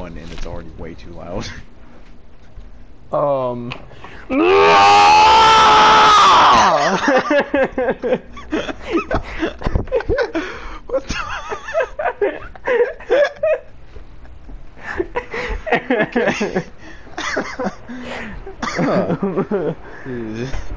one and it's already way too loud. What the? Okay.